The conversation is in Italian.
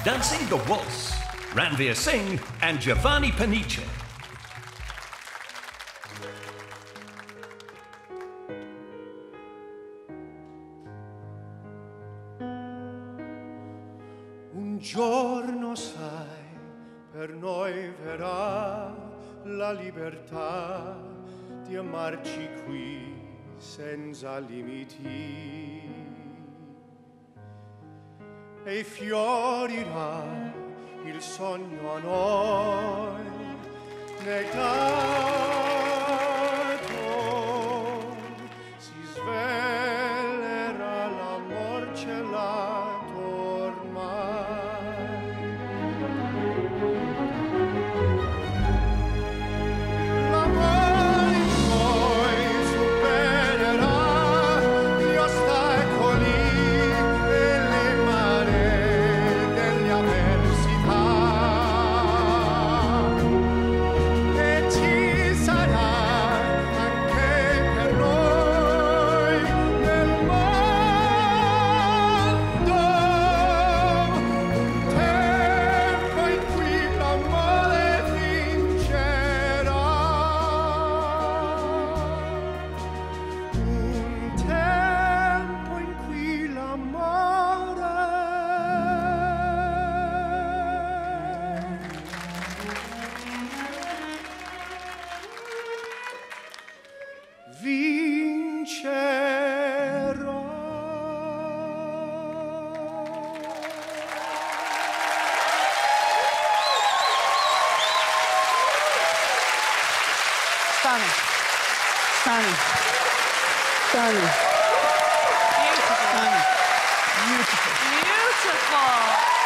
dancing the waltz, Ranvir Singh and Giovanni Pernice. Un giorno, sai, per noi verrà la libertà di amarci qui senza limiti. E fiorirà il sogno a noi negato, si svelerà l'amor celato ormai. L'amore in noi supererà gli ostacoli e le maree delle avversità, e ci sarà anche per noi nel mondo un tempo in cui l'amore vincerà, un tempo in cui l'amore vincerà. Stunning. Stunning. Stunning. Beautiful. Stunning. Beautiful. Beautiful.